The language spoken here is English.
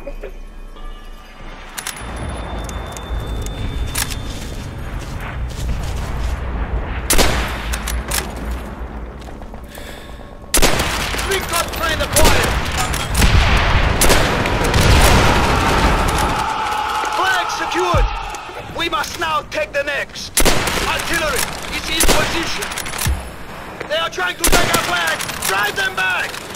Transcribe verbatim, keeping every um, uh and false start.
Recon train acquired! Flag secured! We must now take the next! Artillery is in position! They are trying to take our flag! Drive them back!